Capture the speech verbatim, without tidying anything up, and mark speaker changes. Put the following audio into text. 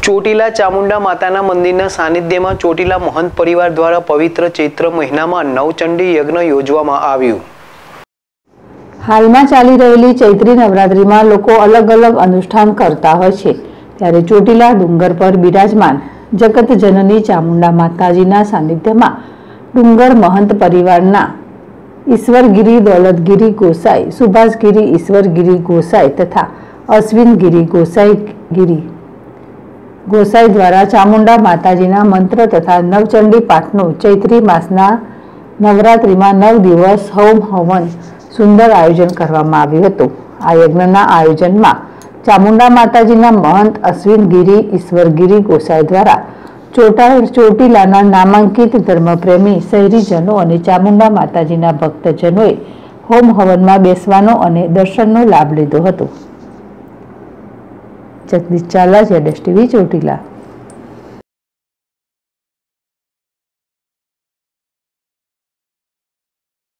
Speaker 1: ચોટીલા ચામુંડા માતાના મંદિરના સાનિધ્યમાં ચોટીલા મહંત પરિવાર દ્વારા પવિત્ર ચૈત્ર મહિનામાં નવચંડી યજ્ઞ યોજવામાં આવ્યું।
Speaker 2: હાલમાં ચાલી રહેલી ચૈત્રી નવરાત્રિમાં લોકો અલગ અલગ અનુષ્ઠાન કરતા હોય છે, ત્યારે ચોટીલા ડુંગર પર બિરાજમાન જગત જનની ચામુંડા માતાજીના સાનિધ્યમાં ડુંગર મહંત પરિવારના ઈશ્વરગીરી દોલતગીરી ગોસાઈ, સુભાષગીરી ઈશ્વરગીરી ગોસાઈ તથા અશ્વિનગીરી ગોસાઈ ગીરી ગોસાઈ દ્વારા ચામુંડા માતાજીના મંત્ર તથા નવચંડી પાઠનું ચૈત્રી માસના નવરાત્રિમાં નવ દિવસ હોમ હવન સુંદર આયોજન કરવામાં આવ્યું હતું। આ યજ્ઞના આયોજનમાં ચામુંડા માતાજીના મહંત અશ્વિનગીરી ઈશ્વરગીરી ગોસાઈ દ્વારા ચોટા ચોટીલાના નામાંકિત ધર્મપ્રેમી શહેરીજનો અને ચામુંડા માતાજીના ભક્તજનોએ હોમ હવનમાં બેસવાનો અને દર્શનનો લાભ લીધો હતો। જગદીશ ચાલા, જેડેશ ટીવી, ચોટીલા।